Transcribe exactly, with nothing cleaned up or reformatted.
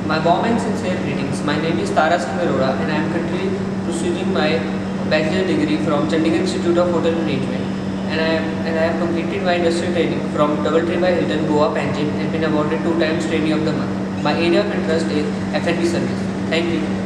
My warm and sincere greetings. My name is Tara Singh Arora and I am currently pursuing my bachelor degree from Chandigarh Institute of Hotel Management. And I, am, and I have completed my industrial training from Doubletree by Hilton, Goa, Panjim and been awarded two times Trainee of the Month. My area of interest is F and B service. Thank you.